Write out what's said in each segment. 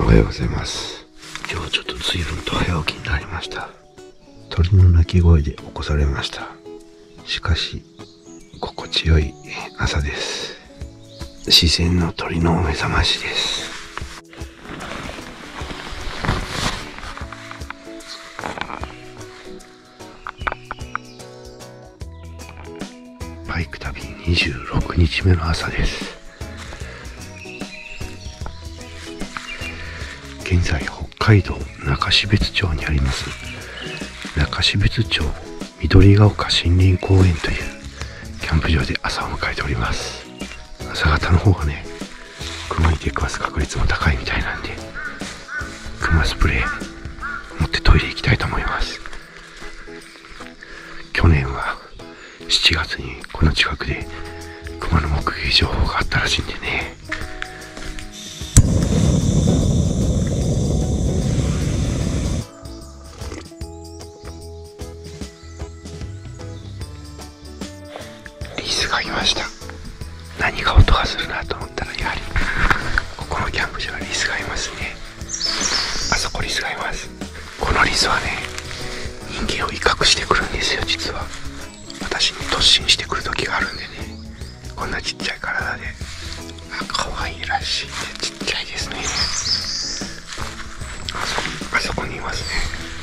はようございます。今日ちょっと随分と早起きになりました。鳥の鳴き声で起こされました。しかし心地よい朝です。自然の鳥のお目覚ましです。バイク旅26日目の朝です。現在北海道中標津町にあります中標津町緑が丘森林公園というキャンプ場で朝を迎えております。朝方の方がね、熊に出くわす確率も高いみたいなんで、熊スプレー持ってトイレ行きたいと思います。去年は7月にこの近くで熊の目撃情報があったらしいんでね。リスがいました。何か音がするなと思ったら、やはりここのキャンプ場はリスがいますね。あそこリスがいます。このリスはね、人間を威嚇してくるんですよ。実は私に突進してくる時があるんでね。こんなちっちゃい体で、可愛いらしいね。ちっちゃいですね。あそこにいますね。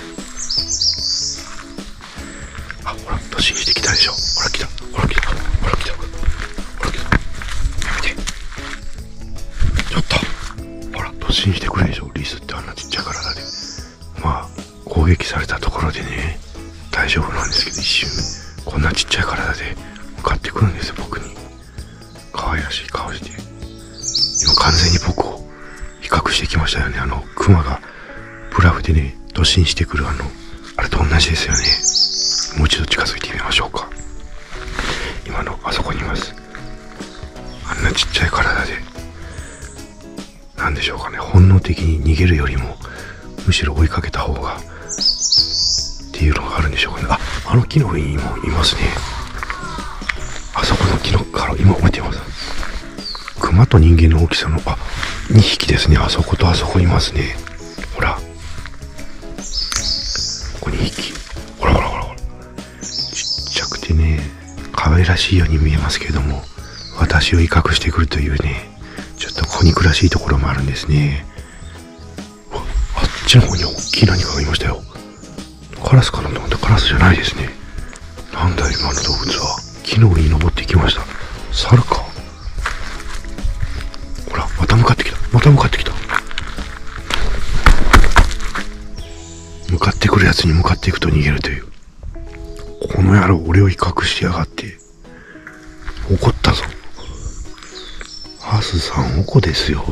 ほら突進してきたでしょ。ほら来た、ほら来た、ほら来た、ほら来た。やめて、ちょっと。ほら突進してくるでしょ。リスってあんなちっちゃい体で、攻撃されたところでね、大丈夫なんですけど、一瞬こんなちっちゃい体で向かってくるんですよ、僕に。可愛らしい顔して、今完全に僕を威嚇してきましたよね。クマがブラフでね突進してくるあれと同じですよね。もう一度近づいてみましょうか。今のあそこにいます。あんなちっちゃい体で、なんでしょうかね、本能的に逃げるよりもむしろ追いかけた方がっていうのがあるんでしょうかね。あの木の上にもいますね。あそこの木のから今降りてます。熊と人間の大きさの2匹ですね。あそことあそこいますね。ほら、ここ2匹。ほらほらほらほら、ちっちゃくてね、可愛らしいように見えますけれども、私を威嚇してくるというね、ちょっと子憎らしいところもあるんですね。あっちの方に大きい何かがいましたよ。カラスかなと思ったらカラスじゃないですね。なんだ今の動物は。木の上に登ってきました。猿か。ほら、また向かってきた。また向かってきた。向かってくるやつに向かっていくと逃げるという。この野郎、俺を威嚇しやがって。怒ったぞ。ハスさん、おこですよ。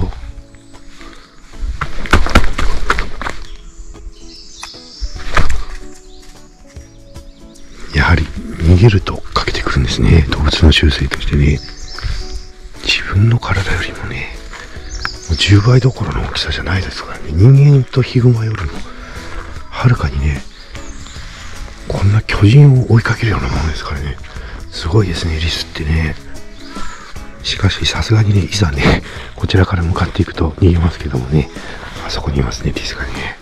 やはり逃げるとかけてくるんですね。動物の習性としてね。自分の体よりもね、もう10倍どころの大きさじゃないですからね。人間とヒグマよりもはるかにね、こんな巨人を追いかけるようなものですからね。すごいですね、リスってね。しかしさすがにね、いざねこちらから向かっていくと逃げますけどもね、あそこにいますね、リスがね。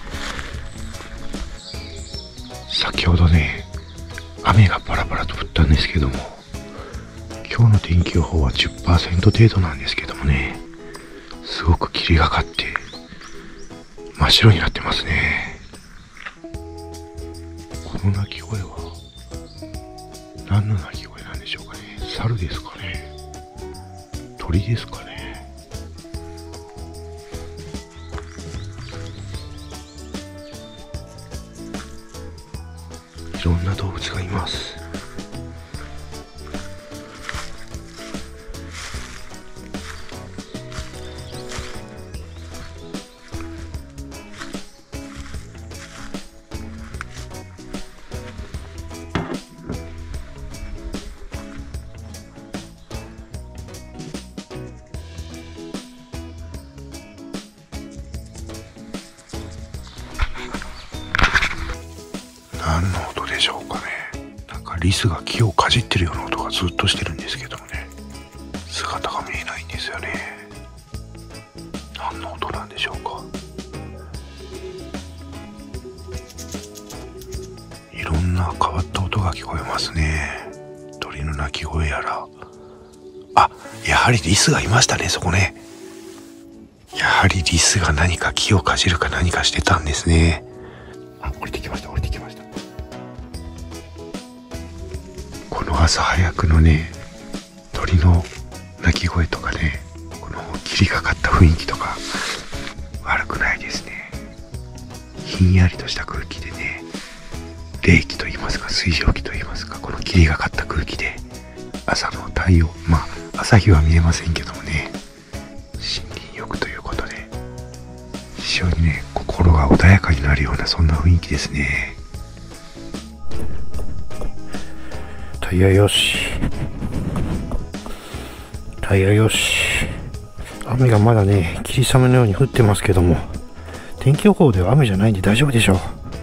先ほどね、雨がパラパラと降ったんですけども、今日の天気予報は 10% 程度なんですけどもね、すごく霧がかって真っ白になってますね。この鳴き声は何の鳴き声なんでしょうかね。猿ですかね、鳥ですかね。いろんな動物がいます。何の音でしょうかね。なんかリスが木をかじってるような音がずっとしてるんですけどもね、姿が見えないんですよね。何の音なんでしょうか。 が聞こえますね。鳥の鳴き声やら。あ、やはりリスがいましたね、そこね。やはりリスが何か木をかじるか何かしてたんですね。あ、降りてきました、降りてきました。この朝早くのね、鳥の鳴き声とかね、この霧がかった雰囲気とか悪くないですね。ひんやりとした空気でね、冷気と言いますか水蒸気と言いますか、この霧がかった空気で朝の太陽、まあ朝日は見えませんけどもね、森林浴ということで非常にね、心が穏やかになるようなそんな雰囲気ですね。タイヤよし、タイヤよし。雨がまだね、霧雨のように降ってますけども、天気予報では雨じゃないんで大丈夫でしょう。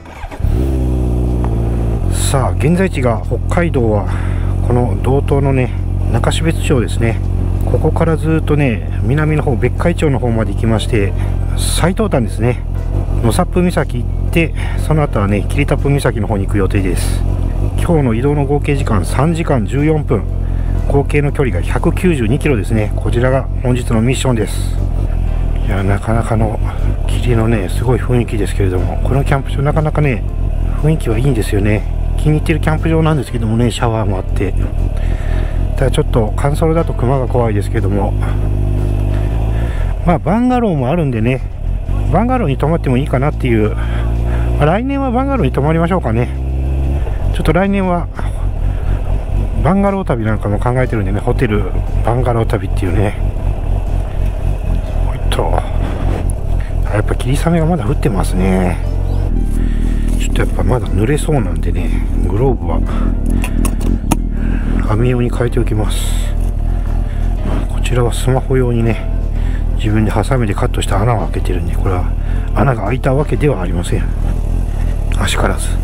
さあ、現在地が北海道はこの道東のね、中標津町ですね。ここからずっとね、南の方、別海町の方まで行きまして、最東端ですね、野サップ岬行って、その後はね、霧多布岬の方に行く予定です。今日の移動の合計時間3時間14分、合計の距離が192キロですね。こちらが本日のミッションです。いや、なかなかの霧のね、すごい雰囲気ですけれども、このキャンプ場なかなかね、雰囲気はいいんですよね。気に入ってるキャンプ場なんですけどもね、シャワーもあって、ただちょっと乾燥だとクマが怖いですけども、まあバンガローもあるんでね、バンガローに泊まってもいいかなっていう、来年はバンガローに泊まりましょうかね。ちょっと来年はバンガロー旅なんかも考えてるんでね、ホテルバンガロー旅っていうね。やっぱ霧雨がまだ降ってますね。ちょっとやっぱまだ濡れそうなんでね、グローブは網用に変えておきます。こちらはスマホ用にね、自分でハサミでカットした穴を開けてるんで、これは穴が開いたわけではありません。あしからず。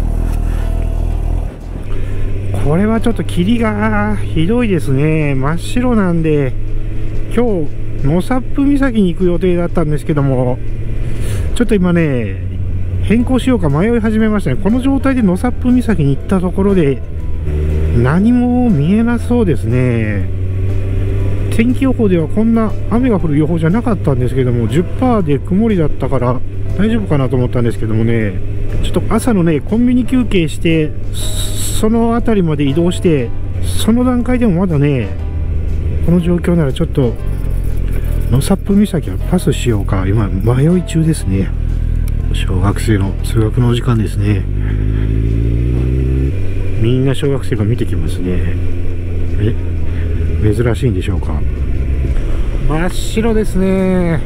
これはちょっと霧がひどいですね。真っ白なんで、今日野サップ岬に行く予定だったんですけども、ちょっと今ね、変更しようか迷い始めましたね。この状態で野サップ岬に行ったところで何も見えなそうですね。天気予報ではこんな雨が降る予報じゃなかったんですけども、 10% で曇りだったから大丈夫かなと思ったんですけどもね、ちょっと朝のね、コンビニ休憩してその辺りまで移動して、その段階でもまだね、この状況ならちょっと野サップ岬はパスしようか、今迷い中ですね。小学生の通学のお時間ですね。みんな小学生が見てきますね。珍しいんでしょうか。真っ白ですね。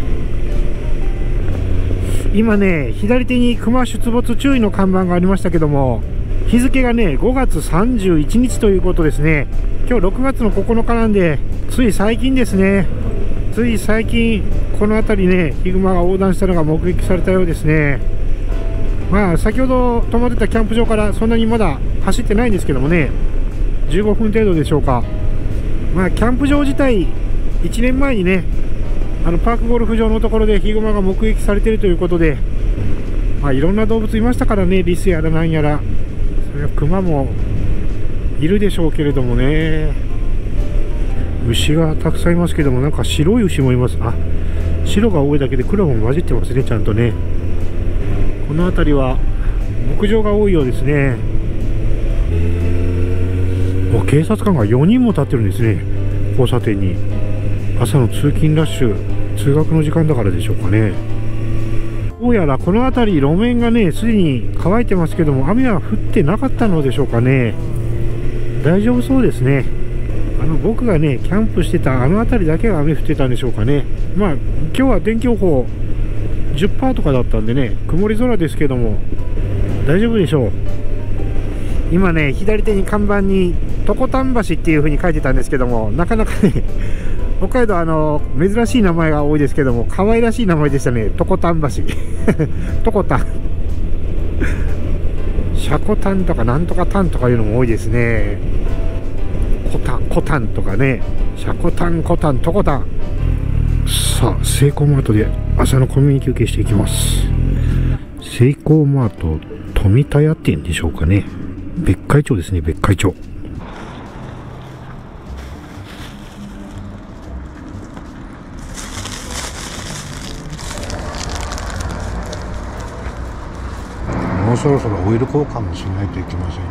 今ね、左手にクマ出没注意の看板がありましたけども、日付がね、5月31日ということですね。今日6月の9日なんで、つい最近ですね。つい最近この辺りね、ヒグマが横断したのが目撃されたようですね。まあ先ほど泊まってたキャンプ場からそんなにまだ走ってないんですけどもね、15分程度でしょうか。まあキャンプ場自体1年前にね、パークゴルフ場のところでヒグマが目撃されているということで、まあいろんな動物いましたからね、リスやらなんやら、それはクマもいるでしょうけれどもね。牛がたくさんいますけども、なんか白い牛もいます。あ、白が多いだけで黒も混じってますね、ちゃんとね。この辺りは牧場が多いようですね。警察官が4人も立ってるんですね、交差点に。朝の通勤ラッシュ、通学の時間だからでしょうかね。どうやらこの辺り路面がね、すでに乾いてますけども、雨は降ってなかったのでしょうかね。大丈夫そうですね。僕がね、キャンプしてたあの辺りだけが雨降ってたんでしょうかね。まあ今日は天気予報 10% とかだったんでね、曇り空ですけども大丈夫でしょう。今ね、左手に看板にトコタン橋っていう風に書いてたんですけども、なかなかね、北海道珍しい名前が多いですけども、可愛らしい名前でしたね。トコタン橋トコタンシャコタンとかなんとかタンとかいうのも多いですね。コタンとかね、シャコタン、コタン、トコタン。さあ、セイコーマートで朝のコンビニ休憩していきます。セイコーマート富田屋店でしょうかね。 別海町ですね、別海町。もうそろそろオイル交換もしないといけません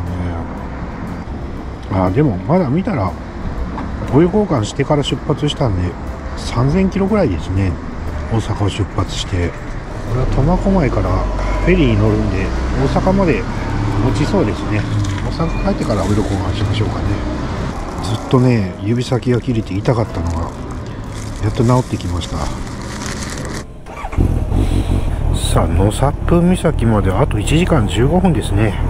ね。でもまだ見たらオイル交換してから出発したんで3000キロぐらいですね。大阪を出発して、これは苫小牧からフェリーに乗るんで大阪まで持ちそうですね。大阪帰ってからオイル交換しましょうかね。ずっとね指先が切れて痛かったのがやっと治ってきました。さあ、納沙布岬まであと1時間15分ですね。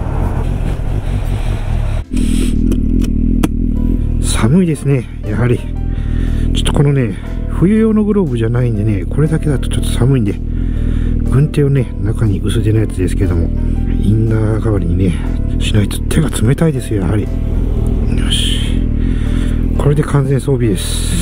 寒いですね、やはり。ちょっとこのね、冬用のグローブじゃないんでね、これだけだとちょっと寒いんで、軍手をね、中に薄手のやつですけども、インナー代わりにね、しないと手が冷たいですよ、やはり。よし。これで完全装備です。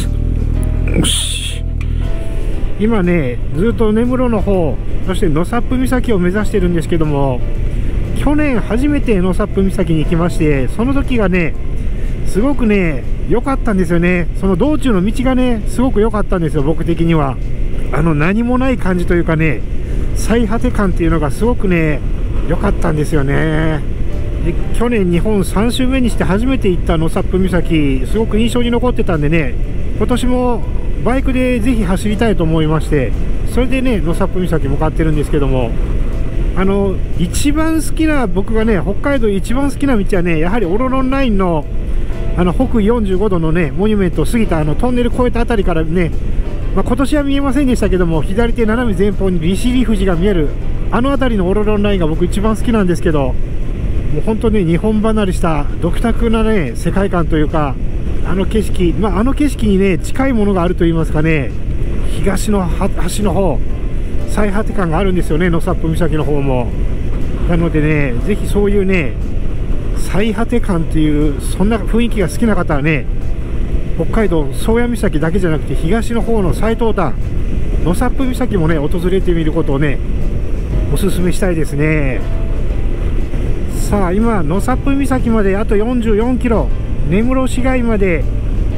よし。今ね、ずっと根室の方、そして納沙布岬を目指してるんですけども、去年初めて納沙布岬に行きまして、その時がねすごくね良かったんですよね。その道中の道がねすごく良かったんですよ、僕的には。何もない感じというかね、最果て感っていうのがすごくね良かったんですよね。で、去年日本3周目にして初めて行った納沙布岬、すごく印象に残ってたんでね、今年もバイクでぜひ走りたいと思いまして、それでね納沙布岬向かってるんですけども、一番好きな、僕がね北海道一番好きな道はね、やはりオロロンラインの北緯45度のねモニュメントを過ぎたトンネル越えたあたりからね、今年は見えませんでしたけども、左手斜め前方に利尻富士が見えるあの辺りのオロロンラインが僕一番好きなんですけど、もう本当ね日本離れした独特なね世界観というか、あの景色、あの景色にね近いものがあると言いますかね、東の端の方、最果て感があるんですよね、納沙布岬の方も。なのでね、ぜひそういうね最果て感っていう、そんな雰囲気が好きな方はね、北海道宗谷岬だけじゃなくて東の方の最東端納沙布岬もね訪れてみることをねおすすめしたいですね。さあ、今納沙布岬まであと44キロ、根室市街まで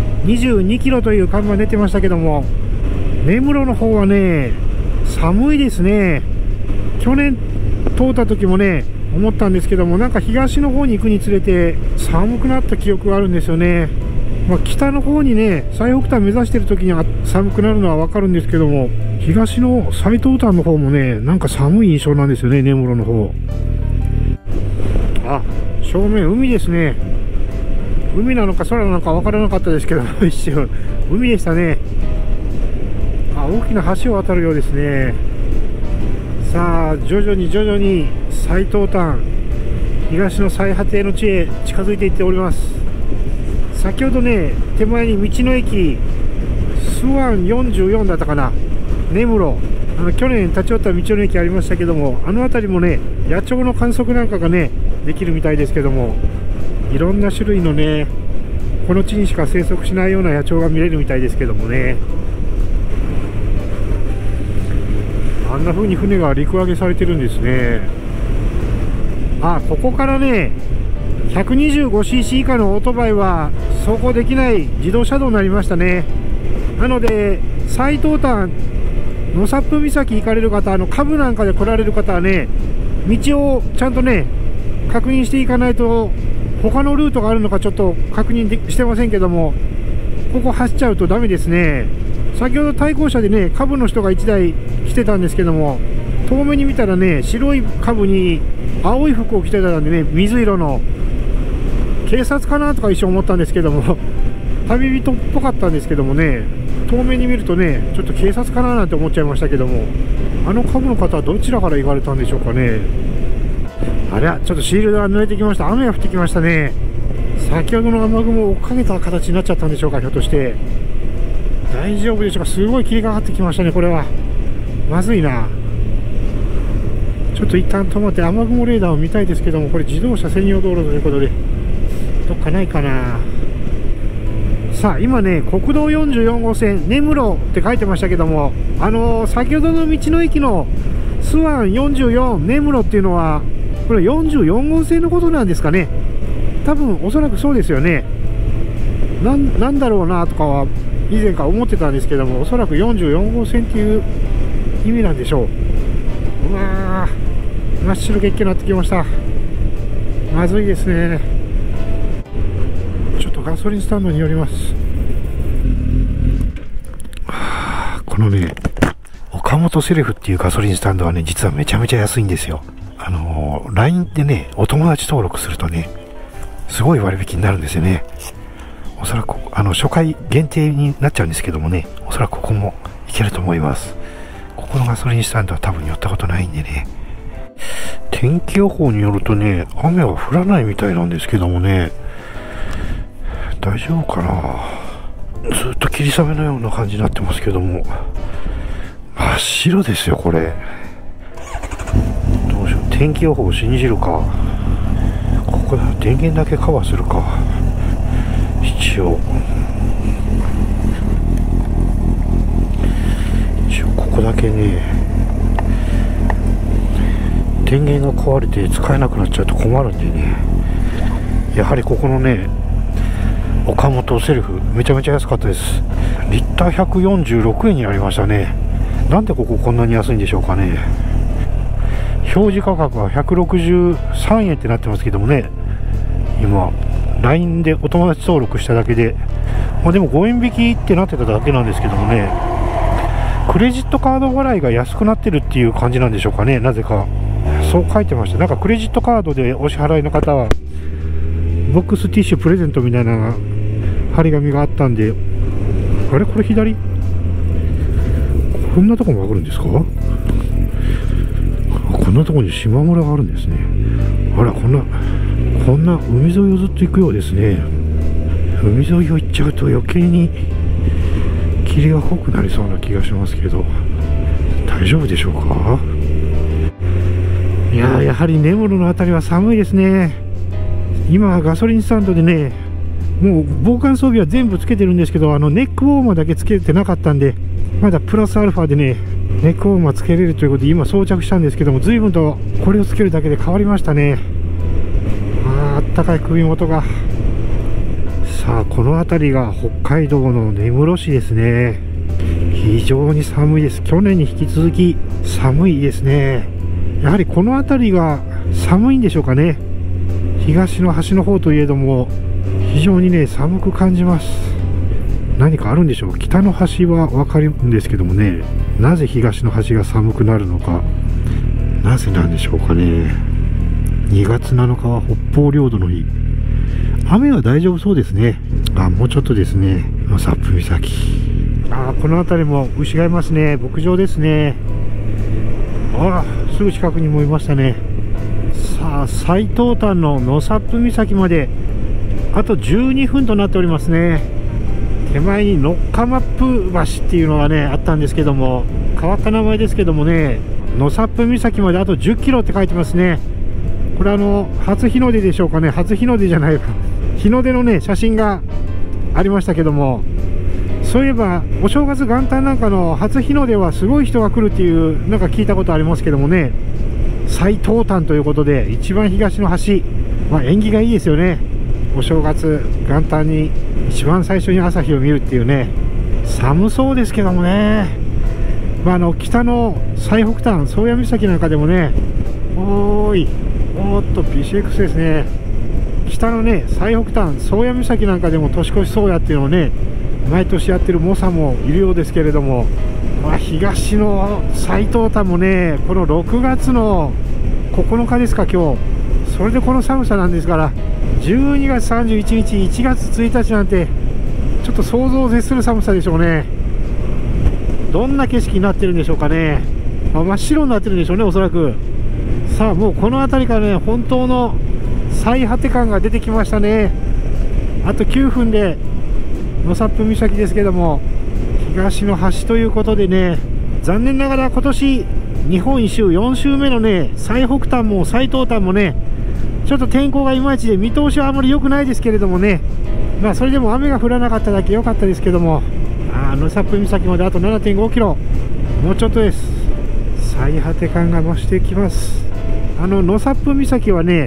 22キロという看板出てましたけども、根室の方はね寒いですね。去年通った時もね思ったんですけども、なんか東の方に行くにつれて寒くなった記憶があるんですよね。北の方にね最北端目指してる時には寒くなるのは分かるんですけども、東の最東端の方もねなんか寒い印象なんですよね、根室の方。正面海ですね。海なのか空なのか分からなかったですけど一瞬海でしたね。大きな橋を渡るようですね。さあ、徐々に最東端、東の最果ての地へ近づいていっております。先ほどね手前に道の駅スワン44だったかな、根室、去年立ち寄った道の駅ありましたけども、あの辺りもね野鳥の観測なんかがねできるみたいですけども、いろんな種類のねこの地にしか生息しないような野鳥が見れるみたいですけどもね、あんな風に船が陸揚げされてるんですね。ここからね 125cc 以下のオートバイは走行できない自動車道になりましたね。なので最東端納沙布岬行かれる方、下部なんかで来られる方はね道をちゃんとね確認していかないと、他のルートがあるのかちょっと確認してませんけども、ここ走っちゃうとダメですね。先ほど対向車でね下部の人が1台来てたんですけども、遠目に見たらね白い下部に青い服を着てたんでね、水色の警察かなとか一瞬思ったんですけども旅人っぽかったんですけどもね、遠目に見るとねちょっと警察かななんて思っちゃいましたけども、あの下部の方はどちらから行かれたんでしょうかね。あれはちょっとシールドが濡れてきました。雨が降ってきましたね。先ほどの雨雲を追っかけた形になっちゃったんでしょうか、ひょっとして。大丈夫でしょうか。すごい霧がかってきましたね、これは。まずいな。ちょっと一旦止まって雨雲レーダーを見たいですけども、これ自動車専用道路ということで、どっかないかな。さあ、今ね、国道44号線、根室って書いてましたけども、先ほどの道の駅のスワン44根室っていうのは、これ44号線のことなんですかね。 多分おそらくそうですよね。なんだろうなとかは以前から思ってたんですけども、おそらく44号線っていう意味なんでしょう。うわー、真っ白月経になってきました。まずいですね。ちょっとガソリンスタンドに寄ります。このね、岡本セレフっていうガソリンスタンドはね、実はめちゃめちゃ安いんですよ。LINE でね、お友達登録するとね、すごい割引になるんですよね。おそらく、初回限定になっちゃうんですけどもね、おそらくここもいけると思います。ここのガソリンスタンドは多分寄ったことないんでね。天気予報によるとね、雨は降らないみたいなんですけどもね、大丈夫かな。ずっと霧雨のような感じになってますけども、真っ白ですよ、これ。どうしよう、天気予報を信じるか。ここだ、電源だけカバーするか。一応ここだけね、電源が壊れて使えなくなっちゃうと困るんでね、やはりここのね、岡本セルフめちゃめちゃ安かったです。リッター146円になりましたね。なんでこここんなに安いんでしょうかね。表示価格は163円ってなってますけどもね、今 LINE でお友達登録しただけで、でも5円引きってなってただけなんですけどもね、クレジットカード払いが安くなってるっていう感じなんでしょうかね。なぜかそう書いてました。なんかクレジットカードでお支払いの方はボックスティッシュプレゼントみたいな張り紙があったんで、あれこれ左、こんなとこもあるんですか。こんなとこに島村があるんですね。あら、こんな海沿いをずっと行くようですね。海沿いを行っちゃうと余計に霧が濃くなりそうな気がしますけど、大丈夫でしょうか。いやー、やはり根室の辺りは寒いですね。今ガソリンスタンドでね、もう防寒装備は全部つけてるんですけど、ネックウォーマーだけつけてなかったんで、まだプラスアルファでね、ネックウォーマーつけれるということで今装着したんですけども、随分とこれをつけるだけで変わりましたね。あったかい首元が。さあ、この辺りが北海道の根室市ですね。非常に寒いです。去年に引き続き寒いですね。やはりこの辺りが寒いんでしょうかね。東の端の方といえども非常にね、寒く感じます。何かあるんでしょう。北の端は分かるんですけどもね、なぜ東の端が寒くなるのか、なぜなんでしょうかね。2月7日は北方領土の日。雨は大丈夫そうですね。もうちょっとですね、サップ岬。この辺りも牛がいますね。牧場ですね。すぐ近くにもいましたね。さあ、最東端の野サップ岬まであと12分となっておりますね。手前にノッカマップ橋っていうのがねあったんですけども、変わった名前ですけどもね、野サップ岬まであと10キロって書いてますね。これ初日の出でしょうかね。初日の出じゃないか、日の出のね写真がありましたけども、そういえばお正月元旦なんかの初日の出はすごい人が来るっていうなんか聞いたことありますけどもね、最東端ということで一番東の端、縁起がいいですよね。お正月元旦に一番最初に朝日を見るっていうね。寒そうですけどもね、北の最北端宗谷岬なんかでもね、おっと PCX ですね。北のね最北端宗谷岬なんかでも年越し宗谷っていうのをね毎年やってる猛者もいるようですけれども、東の最東端もね、この6月の9日ですか今日、それでこの寒さなんですから、12月31日1月1日なんてちょっと想像を絶する寒さでしょうね。どんな景色になってるんでしょうかね。真っ白になってるんでしょうね、おそらく。さあ、もうこの辺りからね本当の最果て感が出てきましたね。あと9分で野サップ岬ですけども、東の端ということでね、残念ながら今年日本一周4周目のね最北端も最東端もね、ちょっと天候がいまいちで見通しはあまり良くないですけれどもね、それでも雨が降らなかっただけ良かったですけども、野サップ岬まであと 7.5 キロ、もうちょっとです。最果て感が増してきます。野サップ岬はね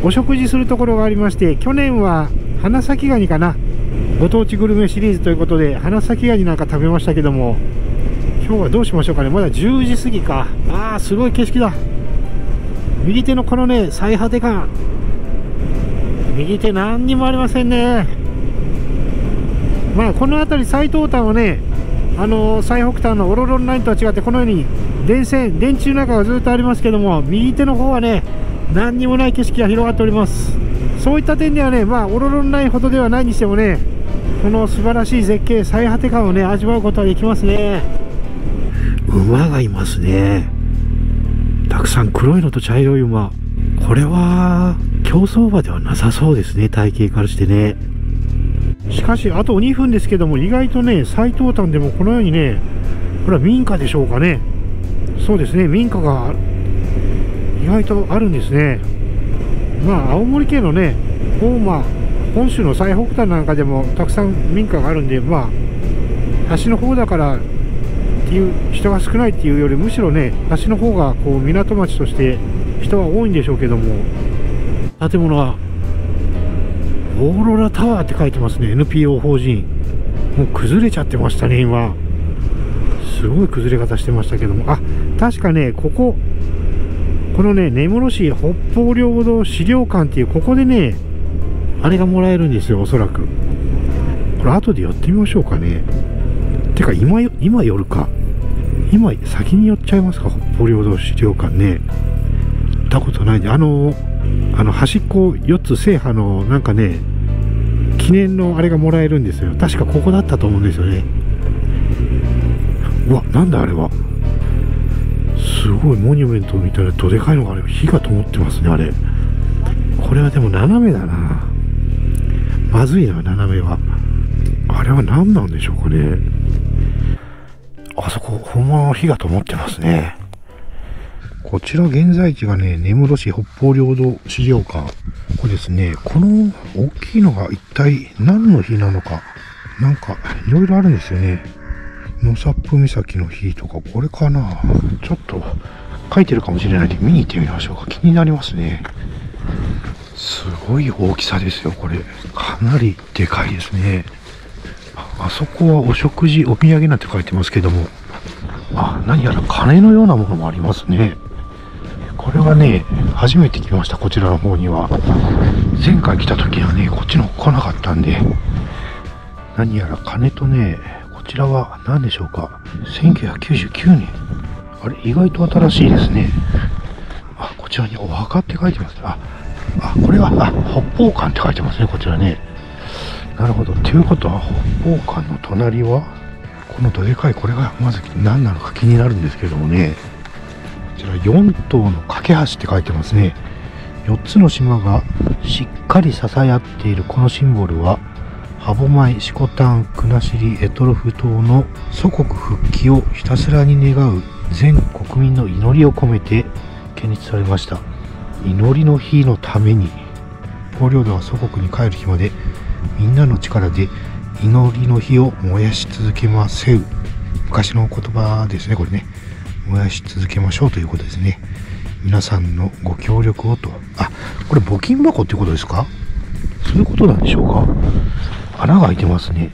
お食事するところがありまして、去年は花咲ガニかな、ご当地グルメシリーズということで花咲ガニなんか食べましたけども、今日はどうしましょうかね。まだ10時過ぎか。ああ、すごい景色だ。右手のこのね、最果て感、右手何にもありませんね。まあこの辺り最東端はね、最北端のオロロンラインとは違って、このように電柱中がずっとありますけども、右手の方はね、何にもない景色が広がっております。そういった点ではね、まあオロロンラインほどではないにしてもね、この素晴らしい絶景、最果て感をね、味わうことができますね。馬がいますね。たくさん黒いのと茶色い馬。これは競走馬ではなさそうですね、体型からしてね。しかしあと2分ですけども、意外とね、最東端でもこのようにね、これは民家でしょうかね。そうですね、民家が意外とあるんですね。まあ青森県のね、本州の最北端なんかでもたくさん民家があるんで、まあ橋の方だからっていう人が少ないっていうより、むしろね、橋の方がこう港町として人は多いんでしょうけども、建物はオーロラタワーって書いてますね。 NPO 法人。もう崩れちゃってましたね。今すごい崩れ方してましたけども、あ、確かね、このね、根室市北方領土資料館っていう、ここでね、あれがもらえるんですよ、おそらく。これ後で寄ってみましょうかね。てか今寄るか。今先に寄っちゃいますか。北方領土資料館ね、行ったことないんで、端っこ4つ制覇のなんかね、記念のあれがもらえるんですよ。確かここだったと思うんですよね。うわ、なんだあれは。すごいモニュメントみたいなどでかいのがあれ、火が灯ってますね、あれ。これはでも斜めだな。まずいな、斜めは。あれは何なんでしょうかね。あそこ本物の火が灯ってますね。こちら現在地がね、根室市北方領土資料館。これですね、この大きいのが一体何の日なのか、なんかいろいろあるんですよね。野サップ岬の日とか、これかな。ちょっと書いてるかもしれないんで見に行ってみましょうか。気になりますね。すごい大きさですよ、これ。かなりでかいですね。あそこはお食事、お土産なんて書いてますけども、何やら鐘のようなものもありますね。これはね、初めて来ました、こちらの方には。前回来た時はね、こっちの方来なかったんで、何やら鐘とね、こちらは何でしょうか。1999年。あれ、意外と新しいですね。こちらにお墓って書いてます。これは、北方館って書いてますね、こちらね。なるほど。ということは、北方館の隣は、このどでかい、これがまず何なのか気になるんですけどもね。こちら4島の架け橋って書いてますね。4つの島がしっかり支え合っているこのシンボルは、歯舞、色丹、国後、択捉島の祖国復帰をひたすらに願う全国民の祈りを込めて建立されました。祈りの日のために、北方領土が祖国に帰る日までみんなの力で祈りの火を燃やし続けませう。昔の言葉ですね、これね。燃やし続けましょうということですね。皆さんのご協力をと。これ募金箱っていうことですか？そういうことなんでしょうか？穴が開いてますね。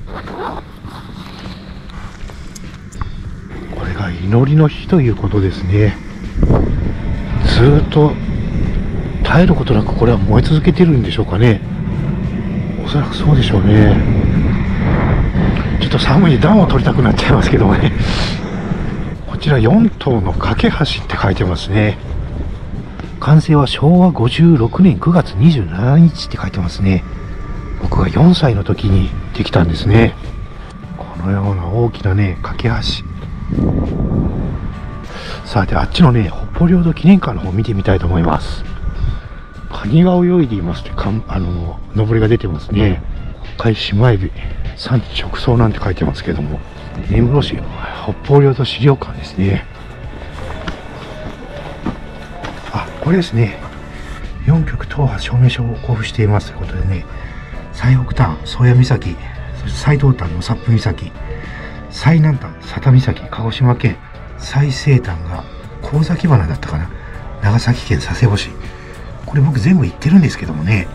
これが祈りの日ということですね。ずーっと絶えることなくこれは燃え続けてるんでしょうかね。おそらくそうでしょうね。ちょっと寒いんで暖を取りたくなっちゃいますけどもね。こちら4島の架け橋って書いてますね。完成は昭和56年9月27日って書いてますね。僕が4歳の時にできたんですね。このような大きなね、架け橋。さあ、で、あっちのね、北方領土記念館の方を見てみたいと思います。カニが泳いでいますって、のぼりが出てますね。北海シマエビ、産地直送なんて書いてますけども、根室市北方領土資料館ですね。これですね。4局踏破証明書を交付していますということでね、最北端、宗谷岬、そして最東端のサップ岬、最南端、佐多岬、鹿児島県、最西端が神崎花だったかな、長崎県佐世保市。 これ僕全部言ってるんですけどもね。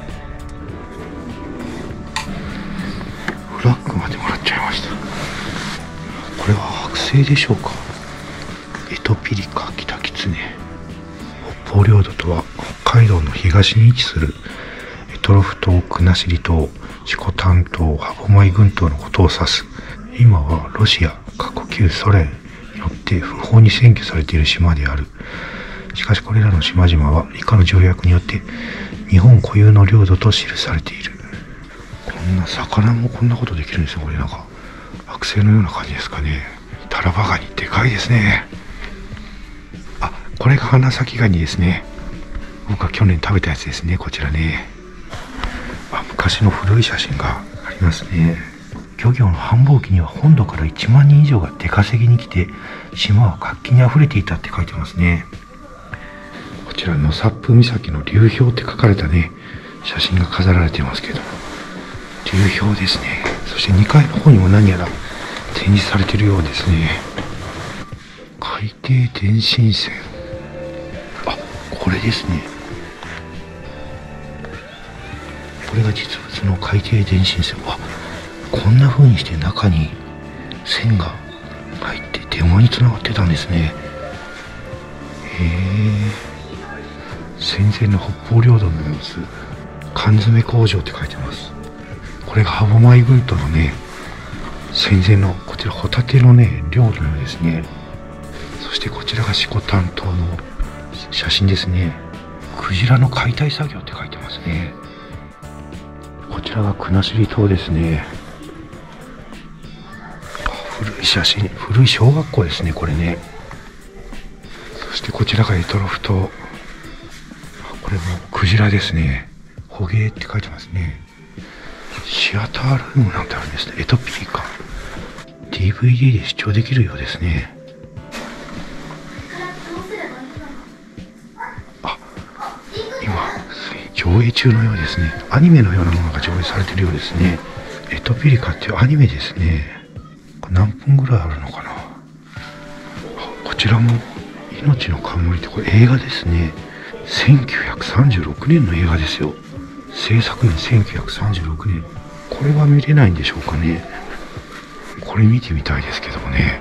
フラッグまでもらっちゃいました。これは剥製でしょうか。エトピリカキタキツネ。北方領土とは北海道の東に位置する択捉島、国後島、色丹島、歯舞群島のことを指す。今はロシア、過去旧ソ連によって不法に占拠されている島である。しかしこれらの島々は以下の条約によって日本固有の領土と記されている。こんな魚もこんなことできるんですよ。これなんか剥製のような感じですかね。タラバガニでかいですね。あ、これが花咲ガニですね。僕が去年食べたやつですね。こちらね。あ、昔の古い写真がありますね。漁業の繁忙期には本土から1万人以上が出稼ぎに来て島は活気にあふれていたって書いてますね。こちら野サップ岬の流氷って書かれたね写真が飾られていますけど、流氷ですね。そして2階の方にも何やら展示されているようですね。海底電信線。あ、これですね。これが実物の海底電信線。あ、こんな風にして中に線が入って電話につながってたんですね。へえ。戦前の北方領土の様子。缶詰工場って書いてます。これが歯舞群島のね、戦前のこちらホタテのね漁のようですね。そしてこちらが色丹島の写真ですね。クジラの解体作業って書いてますね。こちらが国後島ですね。古い写真、古い小学校ですね、これね。そしてこちらが択捉島。これもクジラですね。捕鯨って書いてますね。シアタールームなんてあるんですね。エトピリカ。DVD で視聴できるようですね。あ、今上映中のようですね。アニメのようなものが上映されているようですね。エトピリカっていうアニメですね。何分ぐらいあるのかな。こちらも命の冠ってこれ映画ですね。1936年の映画ですよ。制作年1936年。これは見れないんでしょうかね。これ見てみたいですけどもね。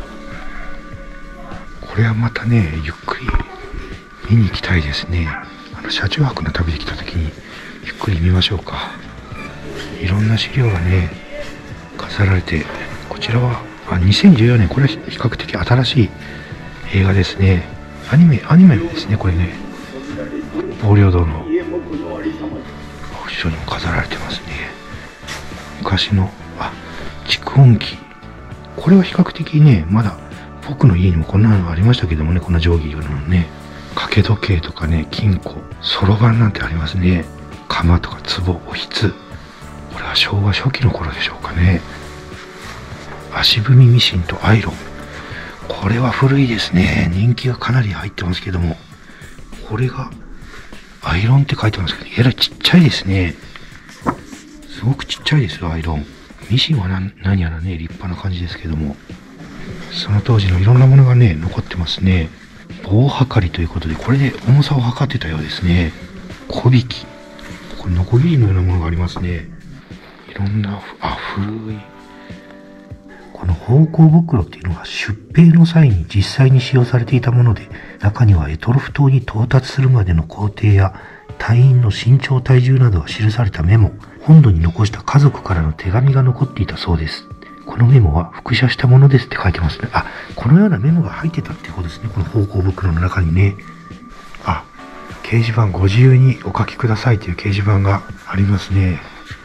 これはまたねゆっくり見に行きたいですね。車中泊の旅で来た時にゆっくり見ましょうか。いろんな資料がね飾られて、こちらは2014年。これは比較的新しい映画ですね。アニメですね。これね北方領土の後ろにも飾られてますね。昔の蓄音機。これは比較的ねまだ僕の家にもこんなのありましたけどもね。こんな定規用のね、掛け時計とかね、金庫、そろばんなんてありますね。釜とか壺、おひつ。これは昭和初期の頃でしょうかね。足踏みミシンとアイロン。これは古いですね。年季がかなり入ってますけども、これがアイロンって書いてますけど、えらいちっちゃいですね。すごくちっちゃいですよ、アイロン。ミシンは何やらね立派な感じですけども、その当時のいろんなものがね残ってますね。棒測りということで、これで重さを測ってたようですね。小引き。これノコギリのようなものがありますね。いろんな古い。この方向袋っていうのは出兵の際に実際に使用されていたもので、中には択捉島に到達するまでの工程や隊員の身長体重などが記されたメモ、本土に残した家族からの手紙が残っていたそうです。このメモは複写したものですって書いてますね。このようなメモが入ってたってことですね。この方向袋の中にね。掲示板ご自由にお書きくださいという掲示板がありますね。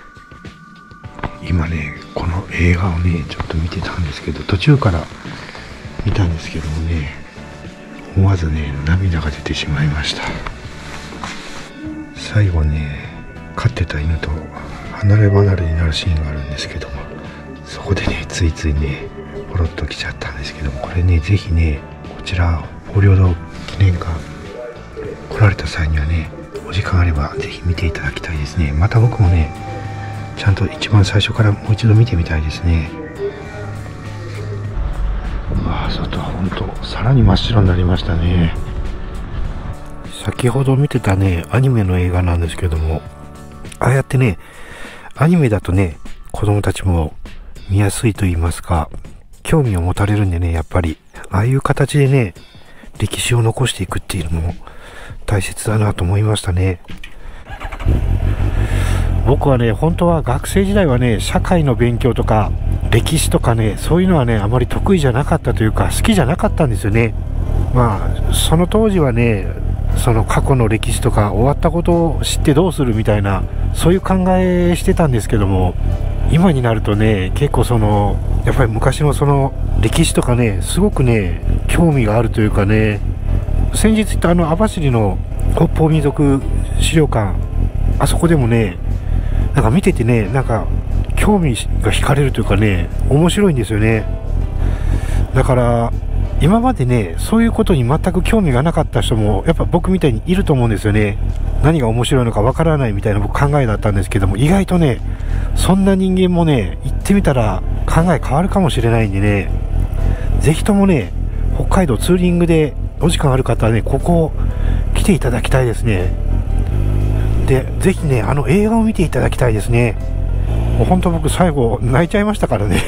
今ねこの映画をねちょっと見てたんですけど、途中から見たんですけどもね、思わずね涙が出てしまいました。最後ね飼ってた犬と離れ離れになるシーンがあるんですけども、そこでねついついねポロッと来ちゃったんですけども、これねぜひねこちら北方領土記念館来られた際にはねお時間あればぜひ見ていただきたいですね。また僕もねちゃんと一番最初からもう一度見てみたいですね。外は本当さらに真っ白になりましたね。 先ほど見てたねアニメの映画なんですけども、ああやってねアニメだとね子供たちも見やすいと言いますか興味を持たれるんでね、やっぱりああいう形でね歴史を残していくっていうのも大切だなと思いましたね。僕はね本当は学生時代はね社会の勉強とか歴史とかねそういうのはねあまり得意じゃなかったというか好きじゃなかったんですよね。まあその当時はねその過去の歴史とか終わったことを知ってどうするみたいなそういう考えしてたんですけども、今になるとね結構やっぱり昔のその歴史とかねすごくね興味があるというかね、先日言った網走の北方民族資料館、あそこでもねなんか見ててねなんか興味が惹かれるというかね面白いんですよね。だから今までねそういうことに全く興味がなかった人もやっぱ僕みたいにいると思うんですよね。何が面白いのかわからないみたいな僕考えだったんですけども、意外とねそんな人間もね行ってみたら考え変わるかもしれないんでね、ぜひともね北海道ツーリングでお時間ある方はねここ来ていただきたいですね。でぜひね映画を見ていただきたいですね。もう本当僕最後泣いちゃいましたからね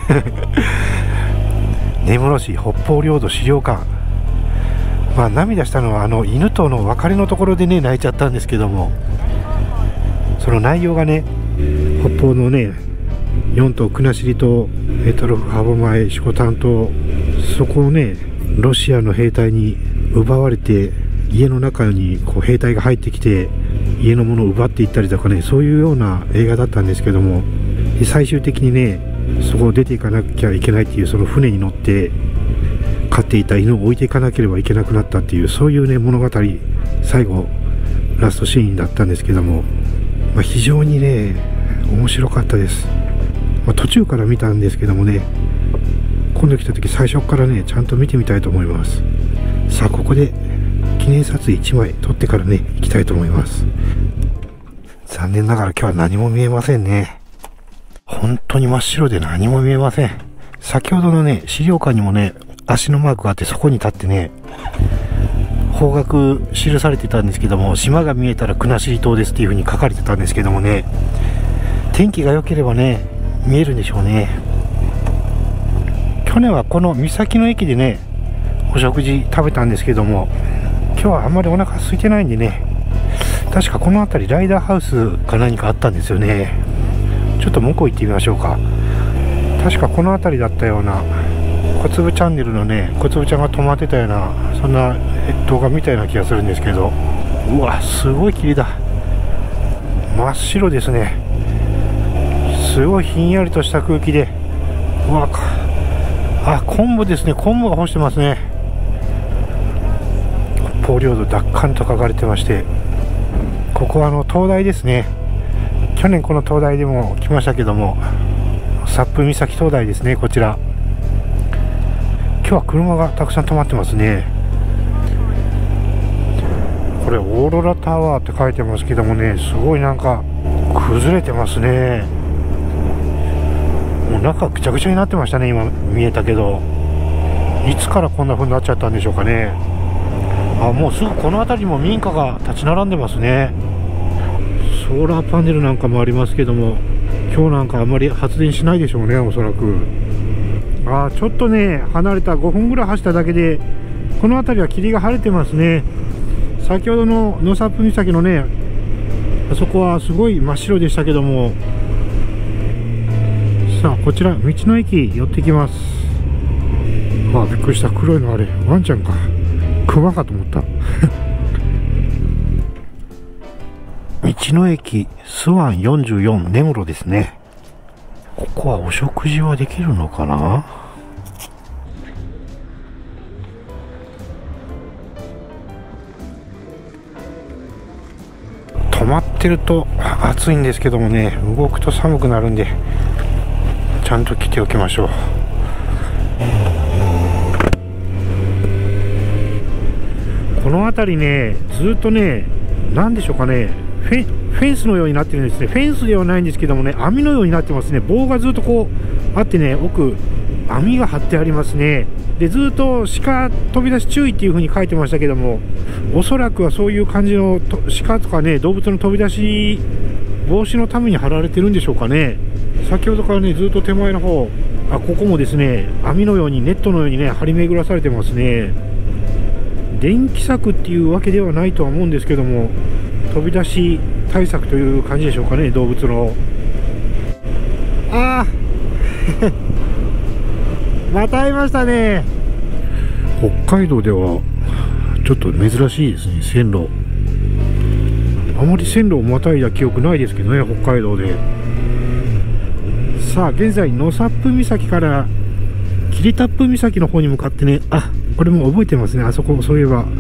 根室市北方領土資料館、まあ涙したのは犬との別れのところでね泣いちゃったんですけども、その内容がね北方のね4島国後島歯舞四股丹島、そこをねロシアの兵隊に奪われて家の中にこう兵隊が入ってきて家のものを奪っていったりとかね、そういうような映画だったんですけども、最終的にねそこを出ていかなきゃいけないっていうその船に乗って飼っていた犬を置いていかなければいけなくなったっていうそういうね物語、最後ラストシーンだったんですけども、まあ、非常にね面白かったです。まあ、途中から見たんですけどもね、今度来た時最初からねちゃんと見てみたいと思います。さあここで記念撮影1枚撮ってからね行きたいと思います。残念ながら今日は何も見えませんね。本当に真っ白で何も見えません。先ほどのね資料館にもね足のマークがあって、そこに立ってね方角記されてたんですけども、島が見えたら国後島ですっていう風に書かれてたんですけどもね、天気が良ければね見えるんでしょうね。去年はこの三崎の駅でねお食事食べたんですけども、今日はあんまりお腹空いてないんでね、確かこの辺りライダーハウスか何かあったんですよね。ちょっと向こう行ってみましょうか。確かこの辺りだったような、小粒チャンネルのね小粒ちゃんが止まってたようなそんな動画みたいな気がするんですけど、うわすごい霧だ、真っ白ですね。すごいひんやりとした空気で、うわ昆布ですね、昆布が干してますね。北方領土奪還と書かれてまして、ここは灯台ですね。去年この灯台でも来ましたけども、サップ岬灯台ですね。こちら今日は車がたくさん止まってますね。これオーロラタワーって書いてますけどもね、すごいなんか崩れてますね。もう中ぐちゃぐちゃになってましたね。今見えたけど、いつからこんな風になっちゃったんでしょうかね。もうすぐこの辺りにも民家が立ち並んでますね。ソーラーパネルなんかもありますけども、今日なんかあんまり発電しないでしょうね、おそらく。ちょっとね離れた5分ぐらい走っただけでこの辺りは霧が晴れてますね。先ほどの野サップ岬のねあそこはすごい真っ白でしたけども、さあこちら道の駅寄ってきます。びっくりした、黒いのあれワンちゃんか、クマかと思った道の駅スワン44根室ですね。ここはお食事はできるのかな。止まってると暑いんですけどもね、動くと寒くなるんでちゃんと着ておきましょう。この辺りねずっとね何でしょうかね、フェンスのようになってるんですね。フェンスではないんですけどもね、網のようになってますね。棒がずっとこうあってね、奥網が張ってありますね。でずっと鹿飛び出し注意っていう風に書いてましたけども、おそらくはそういう感じの鹿とかね、動物の飛び出し防止のために張られてるんでしょうかね。先ほどからねずっと手前の方、ここもですね網のようにネットのようにね張り巡らされてますね。電気柵っていうわけではないとは思うんですけども、飛び出し対策という感じでしょうかね、動物の。また会いましたね。北海道ではちょっと珍しいですね、線路。あまり線路をまたいだ記憶ないですけどね、北海道で。さあ現在納沙布岬から霧多布岬の方に向かってね、これも覚えてますね。あそこそういえば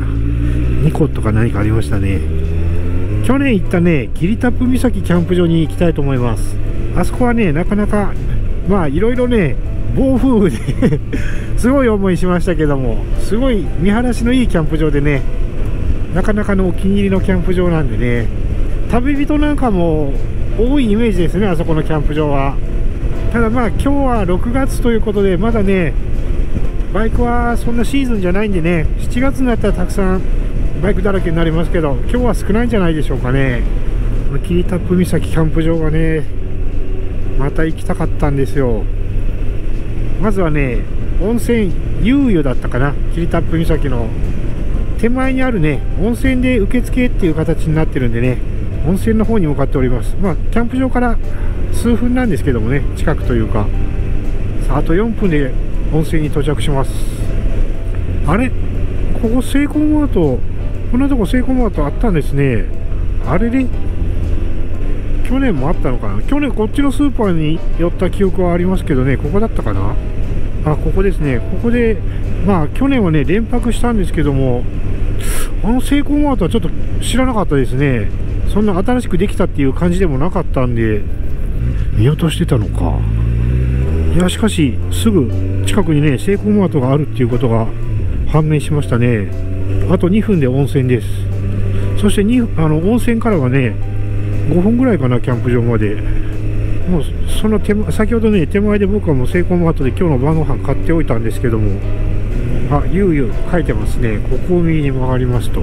2個とか何かありましたね。去年行ったね霧多布岬キャンプ場に行きたいと思います。あそこはねなかなかいろいろね暴風雨ですごい思いしましたけども、すごい見晴らしのいいキャンプ場でね、なかなかのお気に入りのキャンプ場なんでね、旅人なんかも多いイメージですね、あそこのキャンプ場は。ただ今日は6月ということで、まだねバイクはそんなシーズンじゃないんでね、7月になったらたくさんバイクだらけになりますけど、今日は少ないんじゃないでしょうかね。霧多布岬キャンプ場がねまた行きたかったんですよ。まずはね温泉遊湯だったかな、霧多布岬の手前にあるね温泉で受付っていう形になってるんでね、温泉の方に向かっております。キャンプ場から数分なんですけどもね、近くというか。さあ、あと4分で温泉に到着します。あれ、ここセイコーマート、こんなとこセイコーマートあったんですね。あれで去年もあったのかな。去年こっちのスーパーに寄った記憶はありますけどね、ここだったかな。ここですね。ここで去年はね連泊したんですけども、セイコーマートはちょっと知らなかったですね。そんな新しくできたっていう感じでもなかったんで見落としてたのか。いやしかしすぐ近くにねセイコーマートがあるっていうことが判明しましたね。あと2分で温泉です。そして温泉からはね5分ぐらいかな、キャンプ場まで。もうその先ほどね手前で僕はもうセイコーマートで今日の晩ご飯買っておいたんですけども、ゆうゆう書いてますね。ここを右に曲がりますと、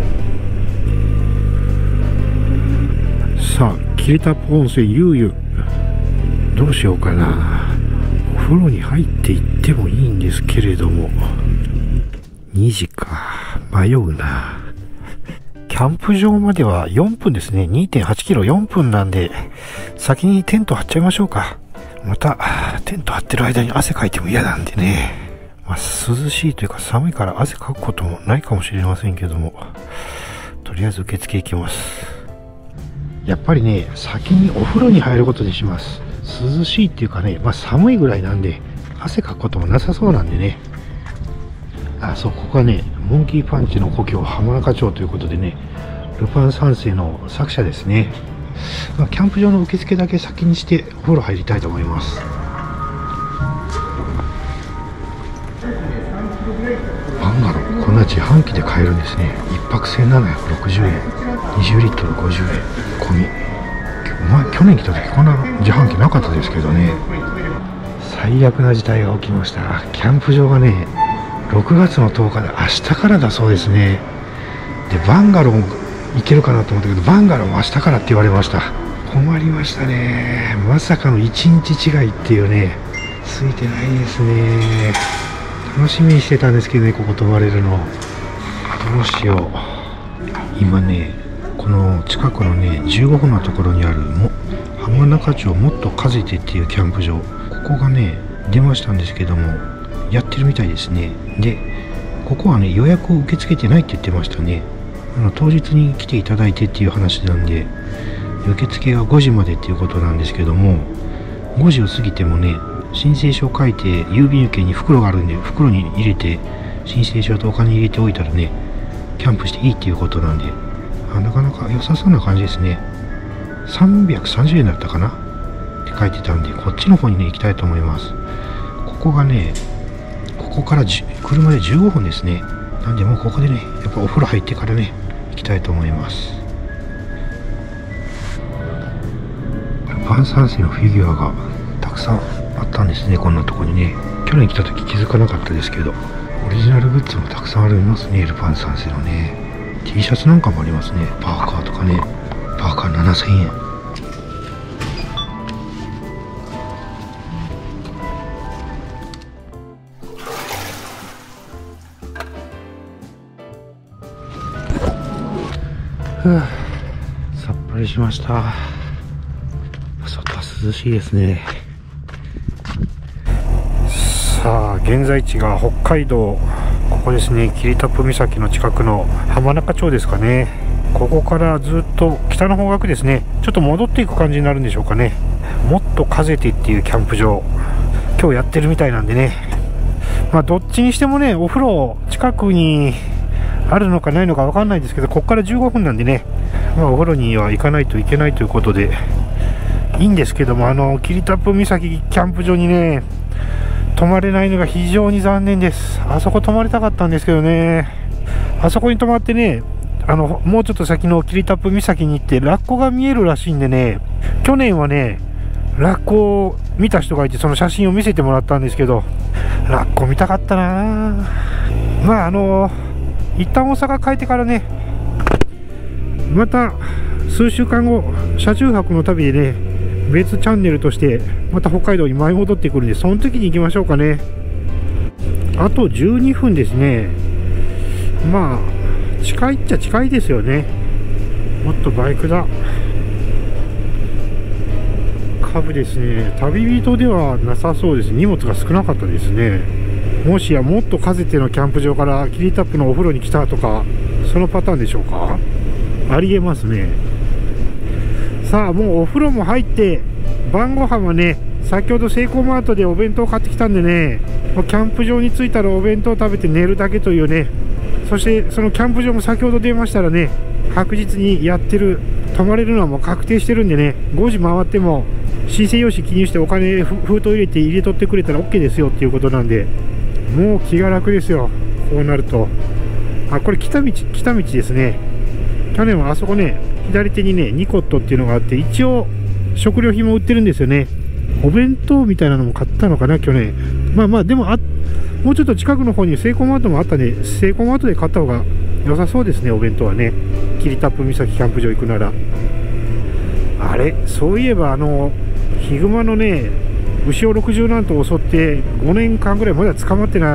さあ霧多布温泉ゆうゆう、どうしようかな。お風呂に入っていってもいいんですけれども、2時か、迷うな。キャンプ場までは4分ですね。 2.8 キロ4分なんで、先にテント張っちゃいましょうか。またテント張ってる間に汗かいても嫌なんでね、涼しいというか寒いから汗かくこともないかもしれませんけども、とりあえず受付行きます。やっぱりね先にお風呂に入ることにします。涼しいっていうかね、寒いぐらいなんで汗かくこともなさそうなんでね。そう、ここはねモンキーパンチの故郷浜中町ということでね、ルパン三世の作者ですね。キャンプ場の受付だけ先にしてお風呂入りたいと思います。バンガロー、こんな自販機で買えるんですね。1泊1760円、20リットル50円込み。去年来た時こんな自販機なかったですけどね。最悪な事態が起きました。キャンプ場がね6月の10日で明日からだそうですね。でバンガロー行けるかなと思ったけど、バンガローも明日からって言われました。困りましたね。まさかの1日違いっていうね、ついてないですね。楽しみにしてたんですけどね、ここ泊まれるの。どうしよう。今ねこの近くのね15分のところにある浜中町もっと風てっていうキャンプ場、ここがね出ましたんですけども、やってるみたいですね。でここはね予約を受け付けてないって言ってましたね。当日に来ていただいてっていう話なんで、受付が5時までっていうことなんですけども、5時を過ぎてもね申請書を書いて郵便受けに袋があるんで、袋に入れて申請書とお金入れておいたらねキャンプしていいっていうことなんで、なかなか良さそうな感じですね。330円だったかなって書いてたんで、こっちの方にね行きたいと思います。ここがねここから車で15分ですね。なんでもうここでねやっぱお風呂入ってからね行きたいと思います。ルパン三世のフィギュアがたくさんあったんですね、こんなとこにね。 去年来た時気づかなかったですけど、オリジナルグッズもたくさんありますね。ルパン三世のね T シャツなんかもありますね。パーカーとかね。パーカー7000円。さっぱりしました。外は涼しいですね。さあ現在地が北海道、ここですね、霧多布岬の近くの浜中町ですかね。ここからずっと北の方角ですね。ちょっと戻っていく感じになるんでしょうかね。もっと風てっていうキャンプ場、今日やってるみたいなんでね、どっちにしてもね、お風呂近くにあるのかないのか分かんないですけど、ここから15分なんでね、お風呂には行かないといけないということでいいんですけども、霧多布岬キャンプ場にね泊まれないのが非常に残念です。あそこ泊まりたかったんですけどね。あそこに泊まってね、もうちょっと先の霧多布岬に行ってラッコが見えるらしいんでね、去年はねラッコを見た人がいて、その写真を見せてもらったんですけど、ラッコ見たかったな。一旦大阪帰ってからね、また数週間後車中泊の旅でね、別チャンネルとしてまた北海道に舞い戻ってくるんで、その時に行きましょうかね。あと12分ですね。近いっちゃ近いですよね。もっとバイクだ。カブですね。旅人ではなさそうです。荷物が少なかったですね。もしやもっと風てのキャンプ場から霧多布のお風呂に来たとか、そのパターンでしょうか。ありえますね。さあもうお風呂も入って、晩ご飯はね、先ほどセイコーマートでお弁当買ってきたんでね、キャンプ場に着いたらお弁当食べて寝るだけというね。そしてそのキャンプ場も先ほど電話したらね、確実にやってる、泊まれるのはもう確定してるんでね、5時回っても申請用紙記入してお金封筒入れて入れ取ってくれたら OK ですよっていうことなんで、もう気が楽ですよ、こうなると。これ来た道ですね。去年はあそこね、左手にねニコットっていうのがあって、一応食料品も売ってるんですよね。お弁当みたいなのも買ったのかな去年。でももうちょっと近くの方にセイコーマートもあったんで、セイコーマートで買った方が良さそうですね、お弁当はね。霧多布岬キャンプ場行くなら。あれ、そういえばヒグマのね牛を60何頭襲って5年間ぐらいまだ捕まってない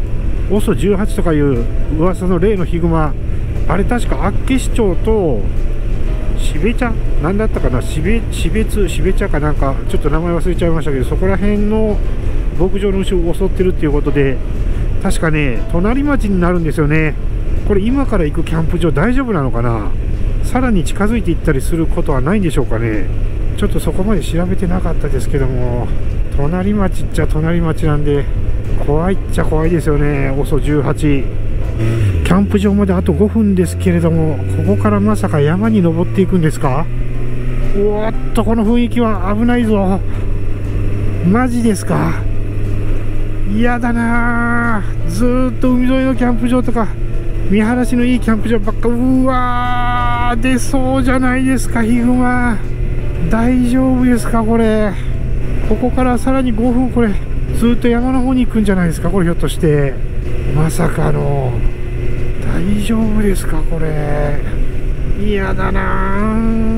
OSO18とかいう噂の例のヒグマ、あれ確か厚岸町と標茶なんだったかな、標茶かなんか、ちょっと名前忘れちゃいましたけど、そこら辺の牧場の牛を襲ってるっていうことで、確かね隣町になるんですよね。これ今から行くキャンプ場大丈夫なのかな。さらに近づいていったりすることはないんでしょうかね。ちょっとそこまで調べてなかったですけども、隣町っちゃ隣町なんで怖いっちゃ怖いですよね。OSO18 キャンプ場まであと5分ですけれども、ここからまさか山に登っていくんですか。おっと、この雰囲気は危ないぞ。マジですか。嫌だな。ずーっと海沿いのキャンプ場とか見晴らしのいいキャンプ場ばっか。うわー、出そうじゃないですかヒグマ。大丈夫ですかこれ。ここからさらに5分、これずっと山の方に行くんじゃないですかこれ。ひょっとしてまさかの。大丈夫ですかこれ。嫌だな。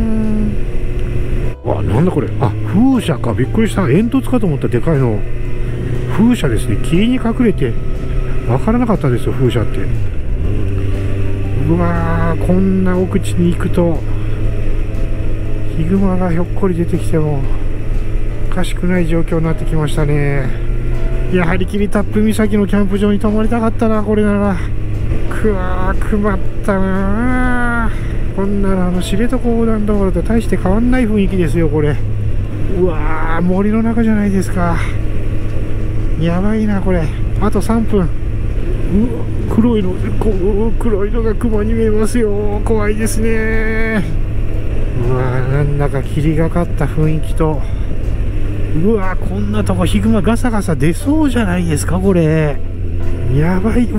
なんだこれ。風車か。びっくりした。煙突かと思った。でかいの風車ですね。霧に隠れて分からなかったですよ風車って。うわー、こんな奥地に行くとヒグマがひょっこり出てきてもおかしくない状況になってきましたね。やはり霧多布岬のキャンプ場に泊まりたかったなこれなら。困ったな。こんなの知床横断道路と大して変わんない雰囲気ですよこれ。うわー、森の中じゃないですか。やばいなこれ。あと3分。黒いのが雲に見えますよ。怖いですね。なんだか霧がかった雰囲気と、こんなとこヒグマガサガサ出そうじゃないですかこれ。やばい。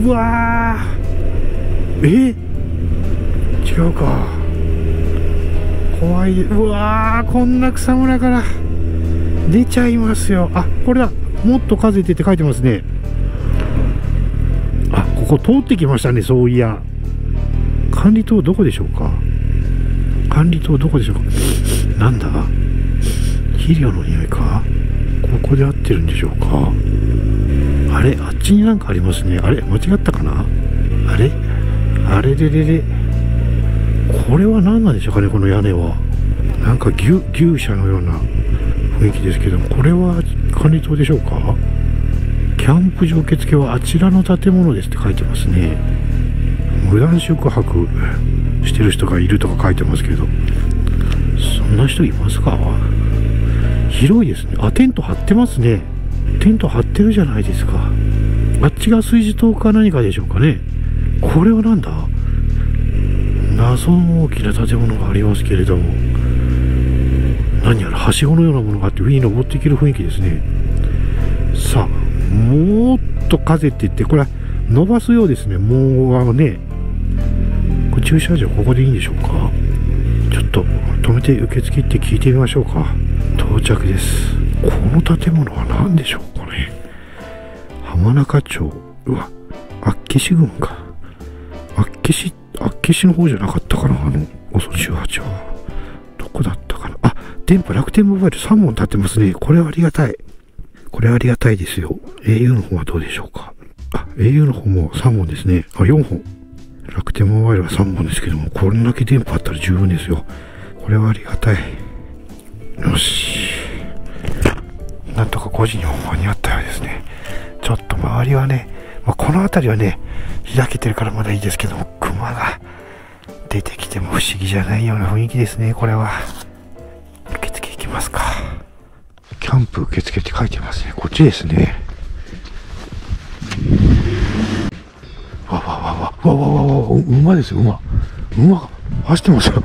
違うか。怖い。こんな草むらから出ちゃいますよ。これだ。 もっと風って書いてますね。あ、ここ通ってきましたね。そういや、管理棟どこでしょうか。管理棟どこでしょうか。なんだ、肥料の匂いか。ここで合ってるんでしょうか。あれ、あっちになんかありますね。あれ、間違ったかな。あれ、あれれれれ、これは何なんでしょうかね。この屋根はなんか牛舎のような雰囲気ですけども、これは管理棟でしょうか。キャンプ場受付はあちらの建物ですって書いてますね。無断宿泊してる人がいるとか書いてますけど、そんな人いますか。広いですね。あ、テント張ってますね。テント張ってるじゃないですか。あっちが炊事棟か何かでしょうかね。これはなんだ、謎の大きな建物がありますけれども、何やらはしごのようなものがあって上に登っていける雰囲気ですね。さあ、もっと風って言って、これは伸ばすようですね。もうね、これ駐車場ここでいいんでしょうか。ちょっと止めて受付行って聞いてみましょうか。到着です。この建物は何でしょうかね。浜中町、うわ、厚岸郡か。厚岸の方じゃなかったかな。OSO18はどこだったかな。あ、電波楽天モバイル3本立ってますね。これはありがたい。これはありがたいですよ。au の方はどうでしょうか。あ、au の方も3本ですね。あ、4本。楽天モバイルは3本ですけども、これだけ電波あったら十分ですよ。これはありがたい。よし、なんとか5時にも間に合ったようですね。ちょっと周りはね、この辺りはね開けてるからまだいいですけども、熊が出てきても不思議じゃないような雰囲気ですね。これは受付行きますか。キャンプ受付って書いてますね。こっちですね。わわわわわわわわ、馬ですよ。馬が走ってますよ。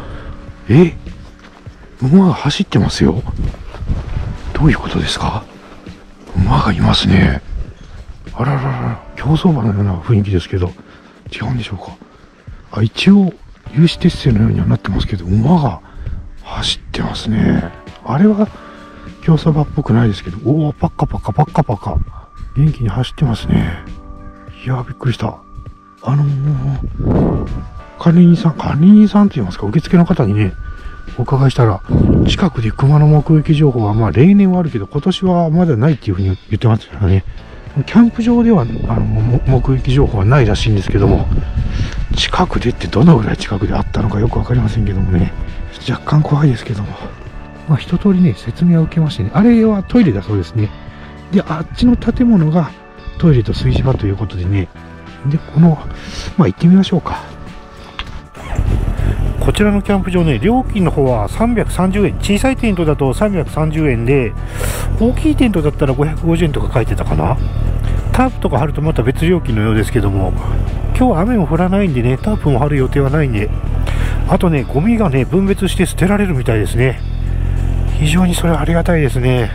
馬が走ってますよ。どういうことですか。馬がいますね。あららら、競走馬のような雰囲気ですけど、違うんでしょうか。あ、一応有刺鉄線のようにはなってますけど、馬が走ってますね。あれは競走馬っぽくないですけど、おお、パッカパカパッカパカ元気に走ってますね。いやー、びっくりした。管理人さんと言いますか、受付の方にねお伺いしたら、近くで熊の目撃情報は例年はあるけど今年はまだないっていうふうに言ってますからね。キャンプ場では目撃情報はないらしいんですけども、近くでってどのぐらい近くであったのかよく分かりませんけどもね、若干怖いですけども、一通りね説明は受けましてね、あれはトイレだそうですね。で、あっちの建物がトイレと炊事場ということでね、で行ってみましょうか。こちらのキャンプ場ね、料金の方は330円、小さいテントだと330円で、大きいテントだったら550円とか書いてたかな。タープとか張るとまた別料金のようですけども、今日は雨も降らないんでね、タープも張る予定はないんで、あとね、ゴミがね分別して捨てられるみたいですね。非常にそれはありがたいですね。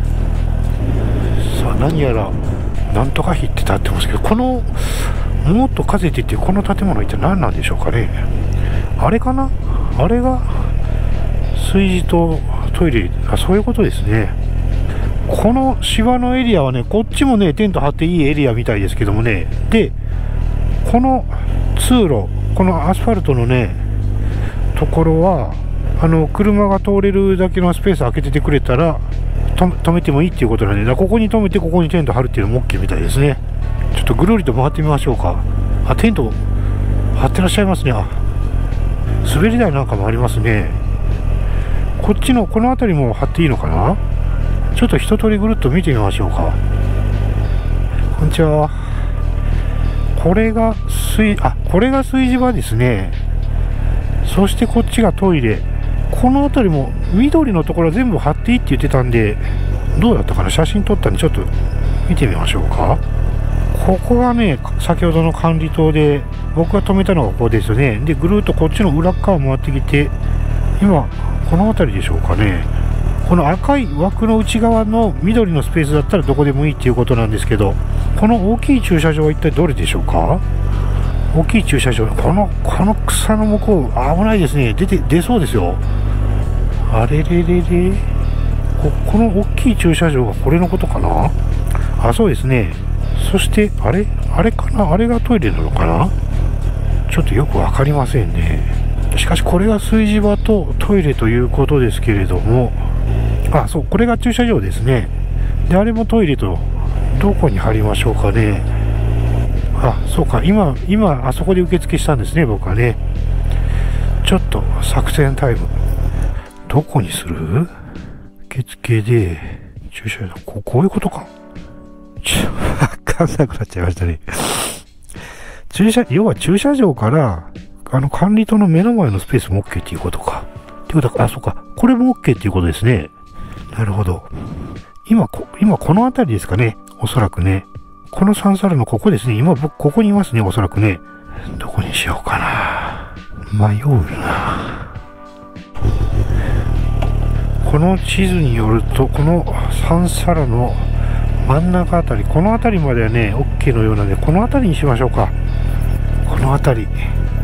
さあ、何やらなんとか火って立ってますけど、このもっと風って言ってこの建物一体何なんでしょうかね。あれかな、あれが炊事とトイレ、そういうことですね。この芝のエリアはね、こっちもねテント張っていいエリアみたいですけどもね、でこの通路、このアスファルトのねところは車が通れるだけのスペース空けててくれたら止めてもいいっていうことなんで、ここに止めてここにテント張るっていうのも OK みたいですね。ちょっとぐるりと回ってみましょうか。あ、テント張ってらっしゃいますね。滑り台なんかもありますね。こっちのこの辺りも張っていいのかな。ちょっと一通りぐるっと見てみましょうか。こんにちは。これが炊事場ですね。そしてこっちがトイレ。この辺りも緑のところは全部張っていいって言ってたんで、どうだったかな。写真撮ったんでちょっと見てみましょうか。ここがね先ほどの管理棟で、僕が止めたのがここですよね。でぐるっとこっちの裏側回ってきて、今この辺りでしょうかね。この赤い枠の内側の緑のスペースだったらどこでもいいっていうことなんですけど、この大きい駐車場は一体どれでしょうか。大きい駐車場、この草の向こう危ないですね。出そうですよ。あれれれれ、この大きい駐車場がこれのことかな。 あ、そうですね。そしてあれかな、あれがトイレなのかな、ちょっとよく分かりませんね。しかしこれが炊事場とトイレということですけれども、あ、そう、これが駐車場ですね。で、あれもトイレと、どこに貼りましょうかね。あ、そうか、今あそこで受付したんですね、僕はね。ちょっと作戦タイム、どこにする？受付で駐車場、こういうことか。分かんなくなっちゃいましたね。要は駐車場から管理棟の目の前のスペースも OK っていうことか。ってことか、あ、そうか、これも OK っていうことですね。なるほど。今この辺りですかね、おそらくね。この3皿のここですね。今僕ここにいますね、おそらくね。どこにしようかな。迷うな。この地図によると、この3皿の真ん中あたり、この辺りまではね、OK のようなので、この辺りにしましょうか。この辺り。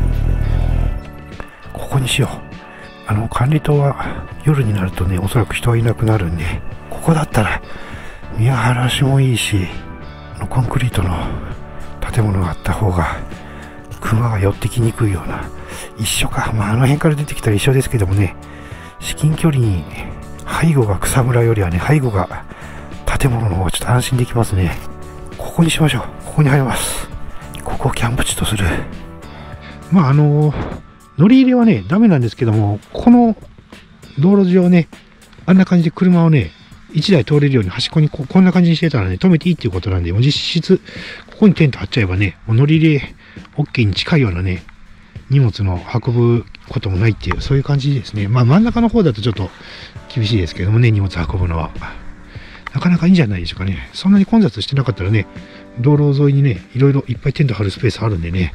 ここにしよう。管理棟は夜になるとね、おそらく人はいなくなるんで、ここだったら見晴らしもいいし、コンクリートの建物があった方が熊が寄ってきにくいような、一緒か、まあ、辺から出てきたら一緒ですけどもね、至近距離に背後が草むらよりはね、背後が建物の方がちょっと安心できますね。ここにしましょう。ここに入ります。ここをキャンプ地とする。まあ乗り入れはねダメなんですけども、この道路上ね、あんな感じで車をね1台通れるように端っこにこんな感じにしてたらね、止めていいっていうことなんで、もう実質ここにテント張っちゃえばね、もう乗り入れ OK に近いようなね、荷物の運ぶこともないっていう、そういう感じですね。まあ真ん中の方だとちょっと厳しいですけどもね、荷物運ぶのはなかなかいいんじゃないでしょうかね。そんなに混雑してなかったらね、道路沿いにね、いろいろいっぱいテント張るスペースあるんでね。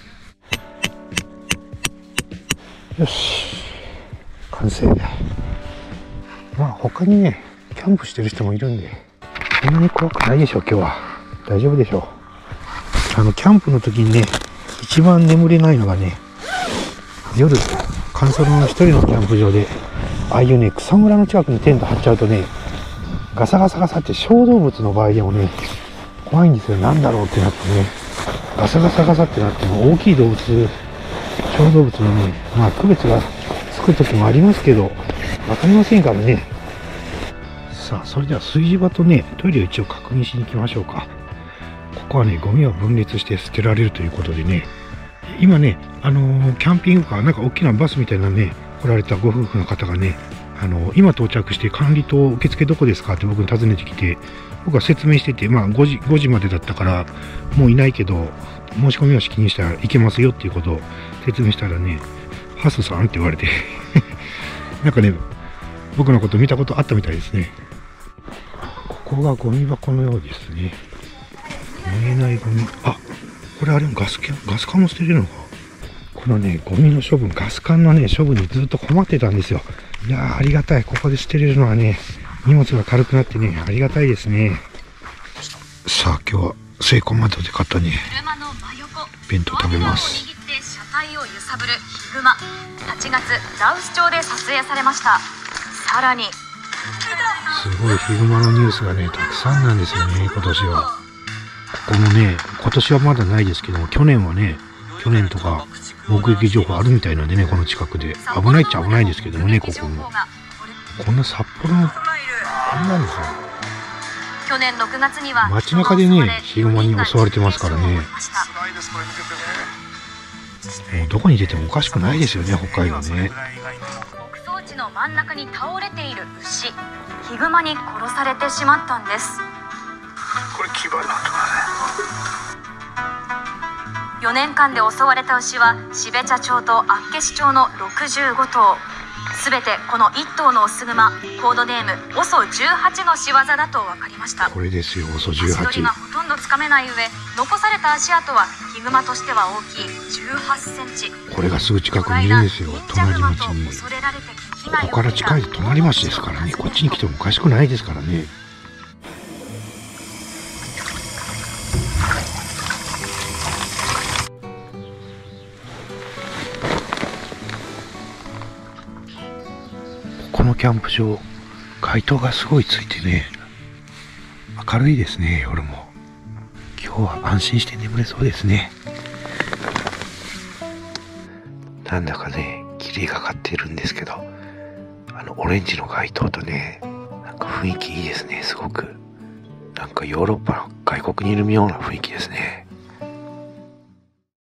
よし、完成。まあ他にね、キャンプしてる人もいるんで、そんなに怖くないでしょう、今日は。大丈夫でしょう。キャンプの時にね、一番眠れないのがね、夜、カンソロの一人のキャンプ場で、ああいうね、草むらの近くにテント張っちゃうとね、ガサガサガサって小動物の場合でもね、怖いんですよ。なんだろうってなってね、ガサガサガサってなっても、大きい動物、小動物のね、まあ区別がつく時もありますけど、わかりませんからね。さあ、それでは炊事場とね、トイレを一応確認しに行きましょうか。ここはね、ゴミは分裂して捨てられるということでね、今ね、キャンピングカー、なんか大きなバスみたいなね、来られたご夫婦の方がね、今到着して管理棟受付どこですかって僕に尋ねてきて、僕は説明してて、まあ5時までだったからもういないけど、申し込み用紙気にしたら行けますよっていうことを説明したらね、ハスさんって言われてなんかね、僕のこと見たことあったみたいですね。ここがゴミ箱のようですね。燃えないゴミ、あ、これあれもガス管も捨てれるのか。このね、ゴミの処分、ガス管のね処分にずっと困ってたんですよ。いやー、ありがたい。ここで捨てれるのはね、荷物が軽くなってね、ありがたいですね。さあ、今日はセイコーマートで買ったね、弁当食べます。 車体を揺さぶるヒグマ、8月羅臼町で撮影されました。さらにすごいヒグマのニュースがね、たくさんなんですよね、今年は。ここもね、今年はまだないですけども、去年はね、去年とか目撃情報あるみたいなんでね、この近くで危ないっちゃ危ないんですけどもね、ここもこんな札幌のこんなんですよ。 去年6月には街中でね、ヒグマに襲われてますからね。もうどこに出てもおかしくないですよね、北海道ね。 牧草地の真ん中に倒れている牛、ヒグマに殺されてしまったんです。 これ牙なんとか 4年間で襲われた牛は標茶町と厚岸町の65頭。すべてこの1頭のオスグマ、コードネーム OSO18 の仕業だと分かりました。 これですよ、 足取り OSO18。 がほとんどつかめない上、残された足跡はヒグマとしては大きい18センチ。 これがすぐ近くにいるんですよ、隣町に。ここから近い隣町ですからね、こっちに来てもおかしくないですからね。このキャンプ場、街灯がすごいついてね、 明るいですね、夜も。今日は安心して眠れそうですね。なんだかね、霧がかっているんですけど、オレンジの街灯とね、なんか雰囲気いいですね、すごく。なんかヨーロッパの外国にいるような雰囲気ですね。